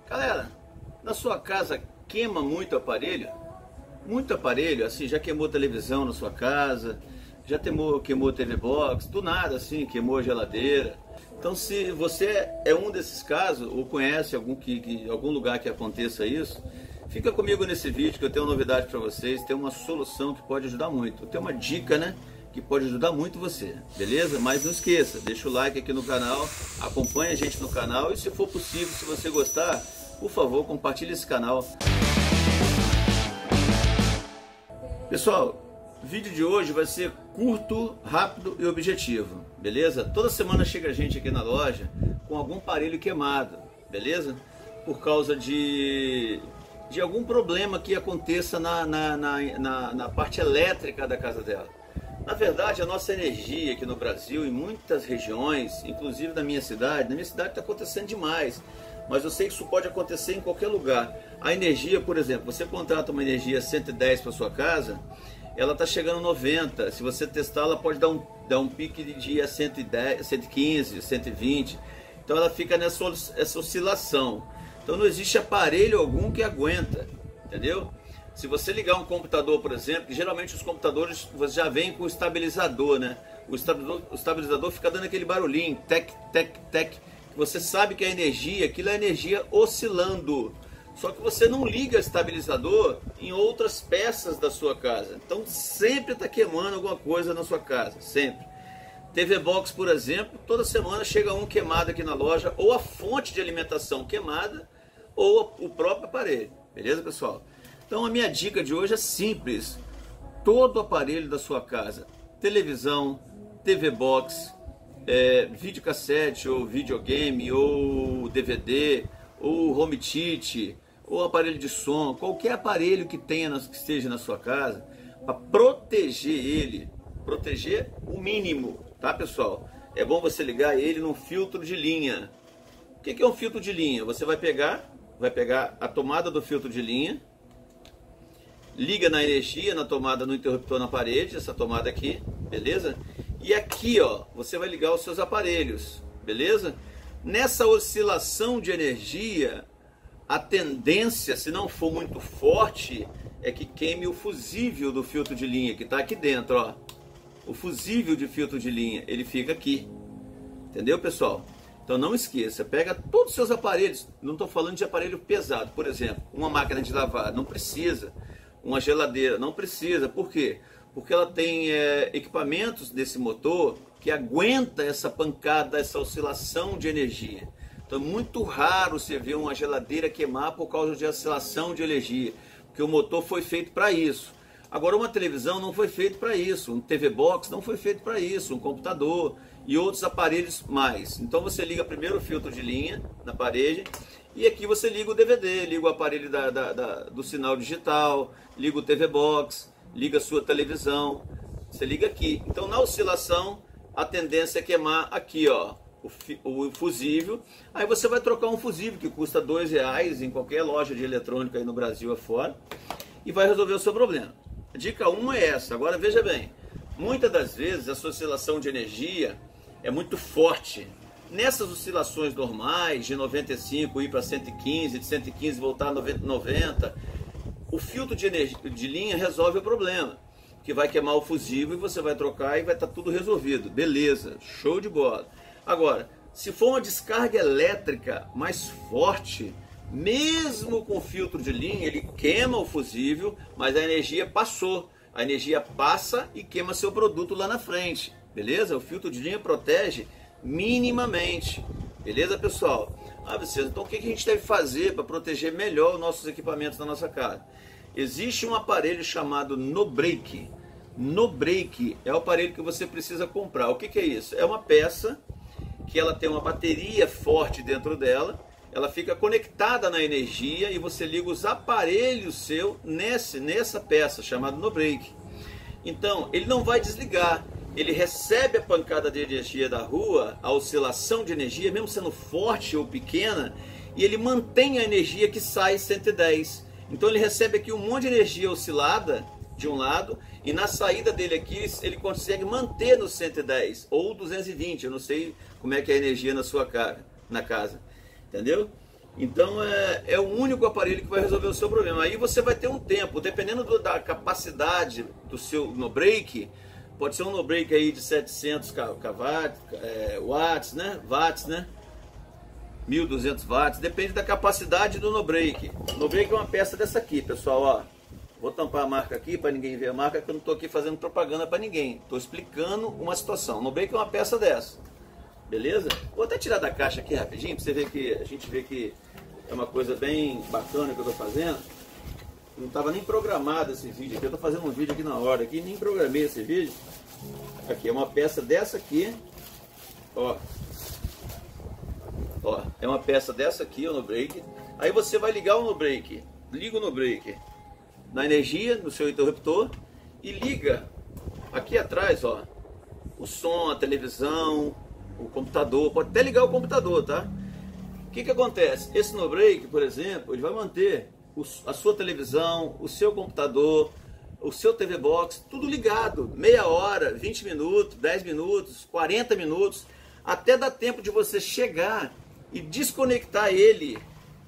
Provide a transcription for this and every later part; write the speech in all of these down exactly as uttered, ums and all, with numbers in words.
Galera, na sua casa queima muito aparelho? Muito aparelho, assim, já queimou televisão na sua casa, já queimou, queimou T V Box, do nada assim, queimou a geladeira. Então, se você é um desses casos, ou conhece algum, que, que, algum lugar que aconteça isso, fica comigo nesse vídeo que eu tenho uma novidade para vocês, tem uma solução que pode ajudar muito. Eu tenho uma dica, né, que pode ajudar muito você, beleza? Mas não esqueça, deixa o like aqui no canal, acompanha a gente no canal e, se for possível, se você gostar, por favor, compartilhe esse canal. Pessoal, o vídeo de hoje vai ser curto, rápido e objetivo, beleza? Toda semana chega gente aqui na loja com algum aparelho queimado, beleza? Por causa de, de algum problema que aconteça na, na, na, na, na parte elétrica da casa dela. Na verdade, a nossa energia aqui no Brasil, em muitas regiões, inclusive na minha cidade, na minha cidade está acontecendo demais, mas eu sei que isso pode acontecer em qualquer lugar. A energia, por exemplo, você contrata uma energia cento e dez para sua casa, ela está chegando a noventa, se você testar ela pode dar um, dar um pique de dia cento e dez, cento e quinze, cento e vinte, então ela fica nessa essa oscilação. Então não existe aparelho algum que aguenta, entendeu? Se você ligar um computador, por exemplo, geralmente os computadores já vêm com o estabilizador, né? O estabilizador, o estabilizador fica dando aquele barulhinho, tec, tec, tec. Você sabe que a energia, aquilo é energia oscilando. Só que você não liga estabilizador em outras peças da sua casa. Então sempre está queimando alguma coisa na sua casa, sempre. T V Box, por exemplo, toda semana chega um queimado aqui na loja, ou a fonte de alimentação queimada, ou o próprio aparelho. Beleza, pessoal? Então a minha dica de hoje é simples. Todo aparelho da sua casa, televisão, T V Box, é, videocassete ou videogame ou D V D ou home theater ou aparelho de som, qualquer aparelho que tenha, que esteja na sua casa, para proteger ele, proteger o mínimo, tá, pessoal? É bom você ligar ele num filtro de linha. O que é um filtro de linha? Você vai pegar, vai pegar a tomada do filtro de linha, liga na energia, na tomada, no interruptor na parede, essa tomada aqui, beleza? E aqui, ó, você vai ligar os seus aparelhos, beleza? Nessa oscilação de energia, a tendência, se não for muito forte, é que queime o fusível do filtro de linha, que está aqui dentro, ó. O fusível de filtro de linha, ele fica aqui. Entendeu, pessoal? Então não esqueça, pega todos os seus aparelhos, não estou falando de aparelho pesado, por exemplo, uma máquina de lavar, não precisa. Uma geladeira, não precisa. Por quê? Porque ela tem é, equipamentos desse motor que aguenta essa pancada, essa oscilação de energia. Então é muito raro você ver uma geladeira queimar por causa de oscilação de energia, porque o motor foi feito para isso. Agora, uma televisão não foi feito para isso, um T V Box não foi feito para isso, um computador e outros aparelhos mais. Então você liga primeiro o filtro de linha na parede, e aqui você liga o D V D, liga o aparelho da, da, da, do sinal digital, liga o T V Box, liga a sua televisão, você liga aqui. Então na oscilação a tendência é queimar aqui, ó, o, o fusível. Aí você vai trocar um fusível que custa dois reais em qualquer loja de eletrônica aí no Brasil afora, e vai resolver o seu problema. A dica um é essa. Agora veja bem, muitas das vezes a oscilação de energia é muito forte. Nessas oscilações normais, de noventa e cinco ir para cento e quinze, de cento e quinze voltar a noventa, o filtro de, energia, de linha resolve o problema, que vai queimar o fusível e você vai trocar e vai estar tudo resolvido. Beleza, show de bola. Agora, se for uma descarga elétrica mais forte, mesmo com filtro de linha, ele queima o fusível, mas a energia passou. A energia passa e queima seu produto lá na frente, beleza? O filtro de linha protege minimamente, beleza, pessoal? Ah, vocês, então o que a gente deve fazer para proteger melhor os nossos equipamentos na nossa casa? Existe um aparelho chamado No-Break. No-Break é o aparelho que você precisa comprar. O que que é isso? É uma peça que ela tem uma bateria forte dentro dela, ela fica conectada na energia e você liga os aparelhos seu nesse, nessa peça chamada No-Break. Então ele não vai desligar, ele recebe a pancada de energia da rua, a oscilação de energia, mesmo sendo forte ou pequena, e ele mantém a energia que sai cento e dez. Então ele recebe aqui um monte de energia oscilada de um lado, e na saída dele aqui ele consegue manter no cento e dez ou duzentos e vinte, eu não sei como é que é a energia na sua cara, na casa, entendeu? Então é, é o único aparelho que vai resolver o seu problema. Aí você vai ter um tempo, dependendo do, da capacidade do seu no break, pode ser um no break aí de setecentos kW, é, watts, né? Watts, né? mil e duzentos watts, depende da capacidade do no break. No break é uma peça dessa aqui, pessoal, ó. Vou tampar a marca aqui para ninguém ver a marca, que eu não estou aqui fazendo propaganda para ninguém. Estou explicando uma situação. No break é uma peça dessa. Beleza? Vou até tirar da caixa aqui rapidinho para você ver que a gente vê que é uma coisa bem bacana que eu estou fazendo. Não estava nem programado esse vídeo aqui. Eu estou fazendo um vídeo aqui na hora aqui, nem programei esse vídeo. Aqui é uma peça dessa aqui. Ó. Ó, é uma peça dessa aqui, ó, no break. Aí você vai ligar o no break. Liga o no break na energia, no seu interruptor, e liga aqui atrás, ó, o som, a televisão, o computador, pode até ligar o computador, tá? O que que acontece? Esse no break, por exemplo, ele vai manter o, a sua televisão, o seu computador, o seu T V Box, tudo ligado, meia hora, vinte minutos, dez minutos, quarenta minutos, até dar tempo de você chegar e desconectar ele,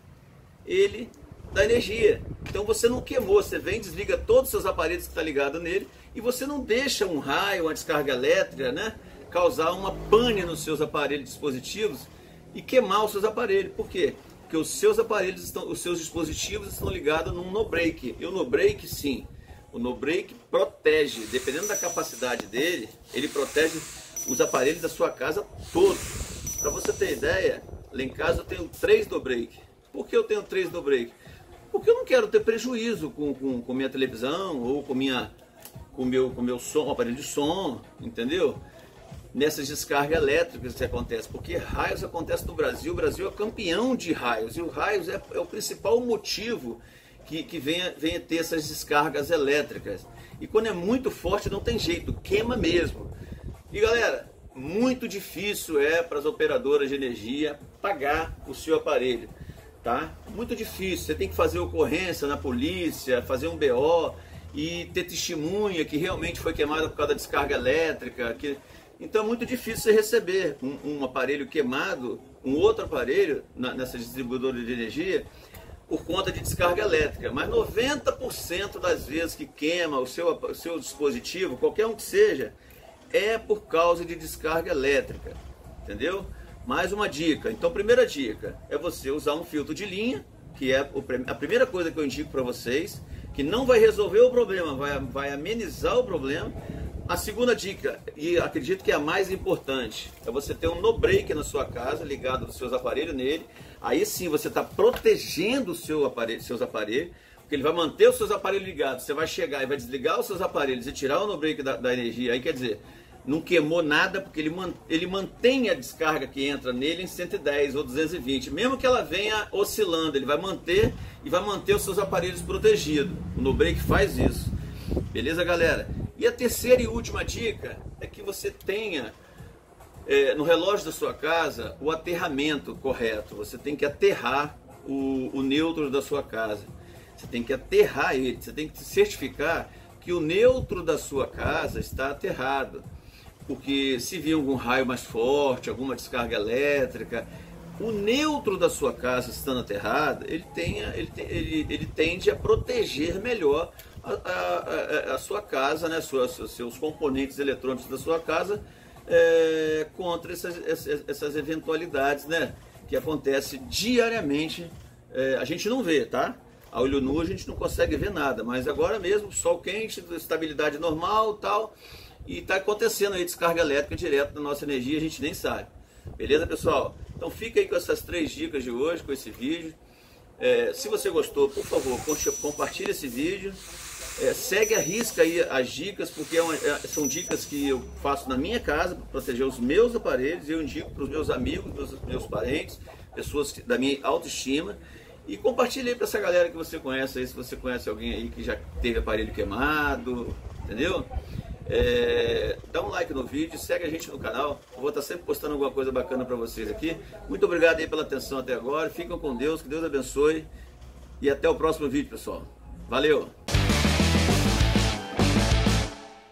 ele da energia. Então você não queimou, você vem, desliga todos os seus aparelhos que está ligado nele e você não deixa um raio, uma descarga elétrica, né, causar uma pane nos seus aparelhos dispositivos e queimar os seus aparelhos. Por quê? Porque os seus aparelhos estão, os seus dispositivos estão ligados num no break. E o no break, sim, o no break protege, dependendo da capacidade dele, ele protege os aparelhos da sua casa todos. Para você ter ideia, lá em casa eu tenho três no break. Por que eu tenho três no break? Porque eu não quero ter prejuízo com, com, com minha televisão ou com minha com meu com meu som, aparelho de som, entendeu? Nessas descargas elétricas que acontece, porque raios acontece no Brasil. O Brasil é campeão de raios e o raios é, é o principal motivo que, que venha, venha ter essas descargas elétricas. E quando é muito forte não tem jeito, queima mesmo. E galera, muito difícil é para as operadoras de energia pagar o seu aparelho, tá? Muito difícil, você tem que fazer ocorrência na polícia, fazer um B O e ter testemunha que realmente foi queimada por causa da descarga elétrica. Que... Então é muito difícil você receber um, um aparelho queimado, um outro aparelho na, nessa distribuidora de energia por conta de descarga elétrica. Mas noventa por cento das vezes que queima o seu, o seu dispositivo, qualquer um que seja, é por causa de descarga elétrica, entendeu? Mais uma dica. Então, primeira dica é você usar um filtro de linha, que é a primeira coisa que eu indico para vocês, que não vai resolver o problema, vai, vai amenizar o problema. A segunda dica, e acredito que é a mais importante, é você ter um no break na sua casa, ligado nos seus aparelhos nele. Aí sim você está protegendo o seu aparelho, seus aparelhos, porque ele vai manter os seus aparelhos ligados. Você vai chegar e vai desligar os seus aparelhos e tirar o no break da, da energia. Aí quer dizer, não queimou nada, porque ele, man, ele mantém a descarga que entra nele em cento e dez ou duzentos e vinte. Mesmo que ela venha oscilando, ele vai manter e vai manter os seus aparelhos protegidos. O no break faz isso. Beleza, galera? E a terceira e última dica é que você tenha é, no relógio da sua casa o aterramento correto. Você tem que aterrar o, o neutro da sua casa. Você tem que aterrar ele. Você tem que certificar que o neutro da sua casa está aterrado. Porque se vir algum raio mais forte, alguma descarga elétrica, o neutro da sua casa estando aterrado, ele, tenha, ele, ele, ele tende a proteger melhor a, a, a, a sua casa, né, suas, seus componentes eletrônicos da sua casa é, contra essas, essas, essas eventualidades, né, que acontecem diariamente. É, a gente não vê, tá? A olho nu a gente não consegue ver nada, mas agora mesmo, sol quente, estabilidade normal tal, e está acontecendo aí descarga elétrica direto da nossa energia, a gente nem sabe. Beleza, pessoal? Então fica aí com essas três dicas de hoje, com esse vídeo. É, se você gostou, por favor, compartilhe esse vídeo. É, segue a risca aí as dicas, porque é uma, é, são dicas que eu faço na minha casa para proteger os meus aparelhos, e eu indico para os meus amigos, meus, meus parentes, pessoas que, da minha autoestima. E compartilhe aí para essa galera que você conhece aí, se você conhece alguém aí que já teve aparelho queimado, entendeu? É, dá um like no vídeo, segue a gente no canal. Eu vou estar sempre postando alguma coisa bacana para vocês aqui. Muito obrigado aí pela atenção até agora. Fiquem com Deus, que Deus abençoe. E até o próximo vídeo, pessoal. Valeu!